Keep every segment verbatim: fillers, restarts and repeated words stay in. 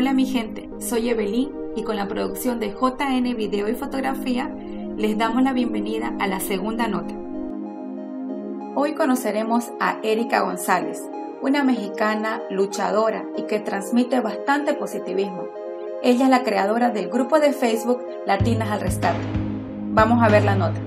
Hola mi gente, soy Evelyn y con la producción de J N Video y Fotografía les damos la bienvenida a la segunda nota. Hoy conoceremos a Erika González, una mexicana luchadora y que transmite bastante positivismo. Ella es la creadora del grupo de Facebook Latinas al Rescate. Vamos a ver la nota.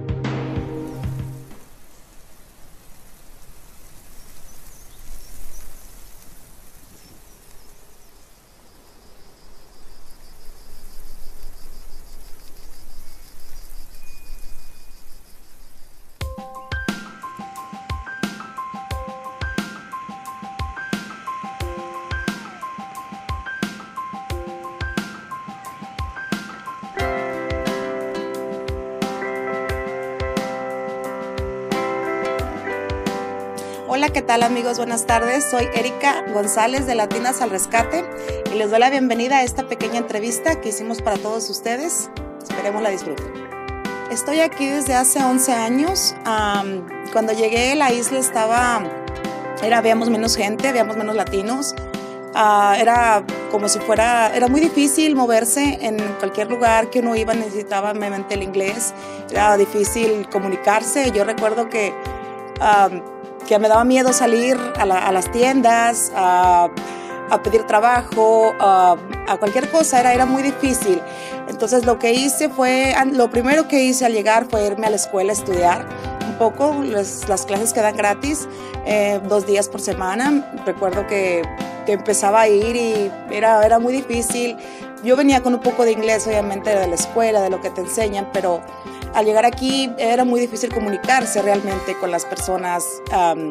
Hola, ¿qué tal amigos? Buenas tardes, soy Erika González de Latinas al Rescate y les doy la bienvenida a esta pequeña entrevista que hicimos para todos ustedes. Esperemos la disfruten. Estoy aquí desde hace once años. Um, cuando llegué a la isla estaba, era, habíamos menos gente, habíamos menos latinos. Uh, era como si fuera, era muy difícil moverse en cualquier lugar que uno iba, necesitaba obviamente el inglés, era difícil comunicarse. Yo recuerdo que um, que me daba miedo salir a, la, a las tiendas, a, a pedir trabajo, a, a cualquier cosa, era, era muy difícil. Entonces lo que hice fue, lo primero que hice al llegar fue irme a la escuela a estudiar un poco, las, las clases que dan gratis, eh, dos días por semana. Recuerdo que, que empezaba a ir y era, era muy difícil. Yo venía con un poco de inglés, obviamente, de la escuela, de lo que te enseñan, pero al llegar aquí era muy difícil comunicarse realmente con las personas um,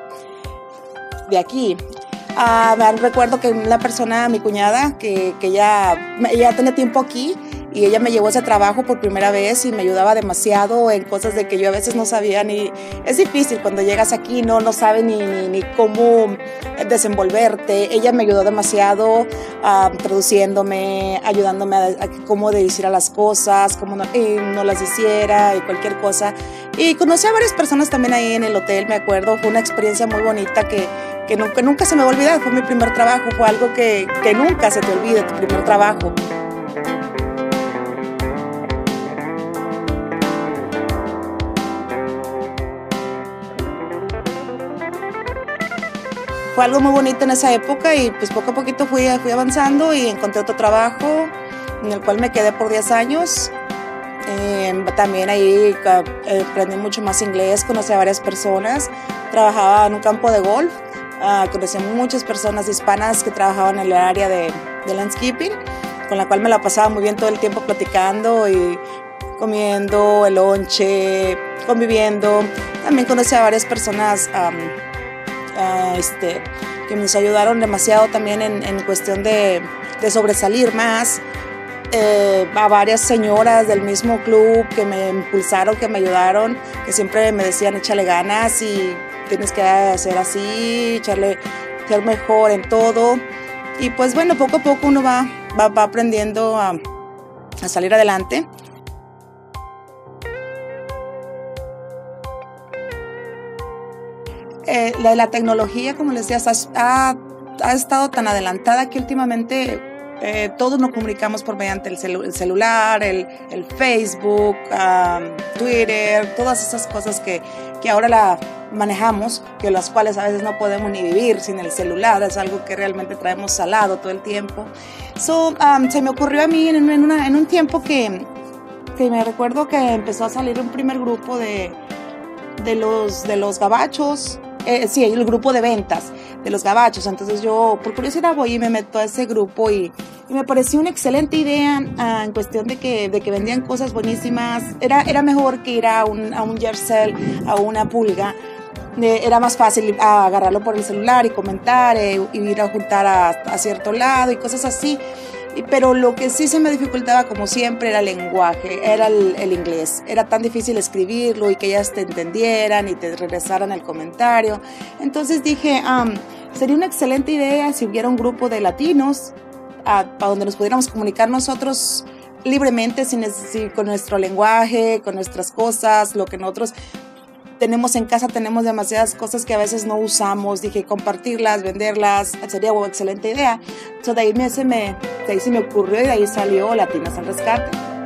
de aquí. Uh, recuerdo que la persona, mi cuñada, que, que ya, ella tenía tiempo aquí y ella me llevó ese trabajo por primera vez y me ayudaba demasiado en cosas de que yo a veces no sabía ni... Es difícil cuando llegas aquí, no, no sabes ni, ni, ni cómo desenvolverte. Ella me ayudó demasiado uh, traduciéndome, ayudándome a, a cómo decir a las cosas, cómo no, y no las hiciera y cualquier cosa. Y conocí a varias personas también ahí en el hotel, me acuerdo. Fue una experiencia muy bonita que, que, nunca, que nunca se me va a olvidar. Fue mi primer trabajo, fue algo que, que nunca se te olvide, tu primer trabajo. Fue algo muy bonito en esa época y pues poco a poquito fui, fui avanzando y encontré otro trabajo en el cual me quedé por diez años. Eh, también ahí eh, aprendí mucho más inglés, conocí a varias personas, trabajaba en un campo de golf, uh, conocí a muchas personas hispanas que trabajaban en el área de, de landscaping, con la cual me la pasaba muy bien todo el tiempo platicando y comiendo el lonche, conviviendo. También conocí a varias personas um, Uh, este, que nos ayudaron demasiado también en, en cuestión de, de sobresalir más. Eh, a varias señoras del mismo club que me impulsaron, que me ayudaron, que siempre me decían échale ganas y tienes que hacer así, echarle, ser mejor en todo. Y pues bueno, poco a poco uno va, va, va aprendiendo a, a salir adelante. Eh, la, la tecnología, como les decía, ha, ha estado tan adelantada que últimamente eh, todos nos comunicamos por mediante el, celu el celular, el, el Facebook, um, Twitter, todas esas cosas que, que ahora la manejamos, que las cuales a veces no podemos ni vivir sin el celular, es algo que realmente traemos salado todo el tiempo. So, um, se me ocurrió a mí en, en, una, en un tiempo que, que me recuerdo que empezó a salir un primer grupo de, de, los, de los gabachos. Eh, sí, el grupo de ventas de los gabachos. Entonces yo por curiosidad voy y me meto a ese grupo y, y me pareció una excelente idea uh, en cuestión de que, de que vendían cosas buenísimas. Era, era mejor que ir a un, a un Yersel, a una pulga. Eh, era más fácil uh, agarrarlo por el celular y comentar, eh, y ir a juntar a, a cierto lado y cosas así. Pero lo que sí se me dificultaba, como siempre, era el lenguaje, era el, el inglés. Era tan difícil escribirlo y que ellas te entendieran y te regresaran el comentario. Entonces dije, um, sería una excelente idea si hubiera un grupo de latinos uh, para donde nos pudiéramos comunicar nosotros libremente, sin, sin, con nuestro lenguaje, con nuestras cosas, lo que nosotros tenemos en casa, tenemos demasiadas cosas que a veces no usamos. Dije, compartirlas, venderlas, sería una excelente idea. So, de, ahí me, se me, de ahí se me ocurrió y de ahí salió Latinas al Rescate.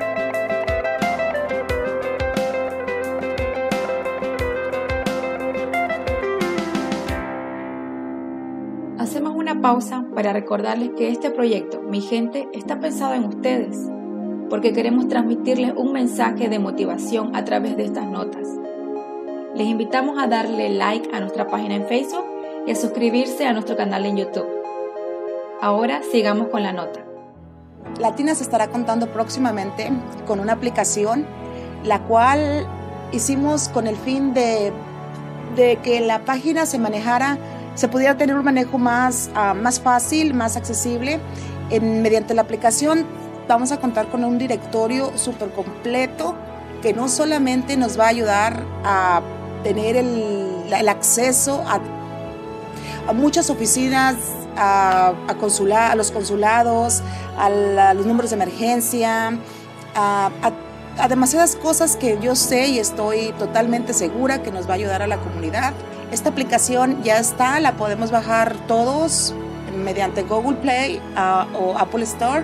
Hacemos una pausa para recordarles que este proyecto, Mi Gente, está pensado en ustedes, porque queremos transmitirles un mensaje de motivación a través de estas notas. Les invitamos a darle like a nuestra página en Facebook y a suscribirse a nuestro canal en YouTube. Ahora sigamos con la nota. Latinas estará contando próximamente con una aplicación, la cual hicimos con el fin de, de que la página se manejara, se pudiera tener un manejo más, uh, más fácil, más accesible. En, mediante la aplicación vamos a contar con un directorio súper completo que no solamente nos va a ayudar a tener el, el acceso a, a muchas oficinas, a, a, consula, a los consulados, a, la, a los números de emergencia, a, a, a demasiadas cosas que yo sé y estoy totalmente segura que nos va a ayudar a la comunidad. Esta aplicación ya está, la podemos bajar todos mediante Google Play uh, o Apple Store.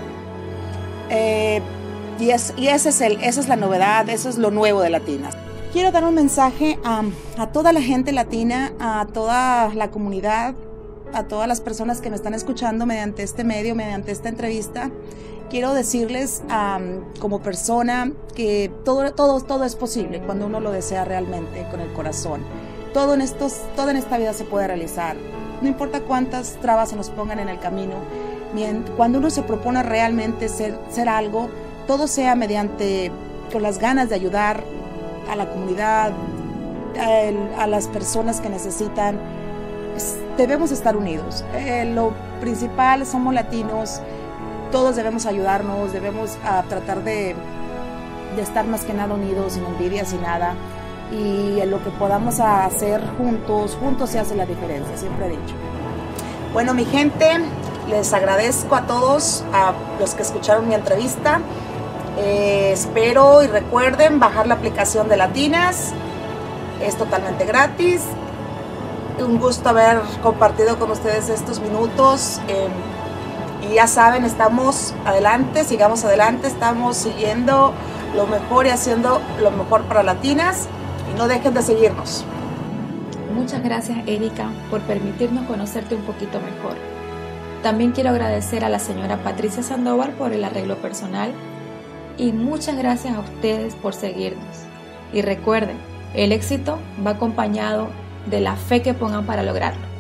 Eh, y es, y ese es el, esa es la novedad, eso es lo nuevo de Latinas. Quiero dar un mensaje a, a toda la gente latina, a toda la comunidad, a todas las personas que me están escuchando mediante este medio, mediante esta entrevista. Quiero decirles um, como persona que todo, todo, todo es posible cuando uno lo desea realmente con el corazón. Todo en, estos, todo en esta vida se puede realizar. No importa cuántas trabas se nos pongan en el camino. Cuando uno se propone realmente ser, ser algo, todo sea mediante, con las ganas de ayudar a la comunidad, a, a las personas que necesitan, debemos estar unidos. Eh, lo principal, somos latinos, todos debemos ayudarnos, debemos uh, tratar de, de estar más que nada unidos, sin envidia, sin nada. Y en lo que podamos hacer juntos, juntos se hace la diferencia, siempre he dicho. Bueno, mi gente, les agradezco a todos, a los que escucharon mi entrevista. Eh, espero y recuerden bajar la aplicación de Latinas, es totalmente gratis. Un gusto haber compartido con ustedes estos minutos. Eh, y ya saben, estamos adelante, sigamos adelante, estamos siguiendo lo mejor y haciendo lo mejor para Latinas. Y no dejen de seguirnos. Muchas gracias, Erika, por permitirnos conocerte un poquito mejor. También quiero agradecer a la señora Patricia Sandoval por el arreglo personal y muchas gracias a ustedes por seguirnos. Y recuerden, el éxito va acompañado de la fe que pongan para lograrlo.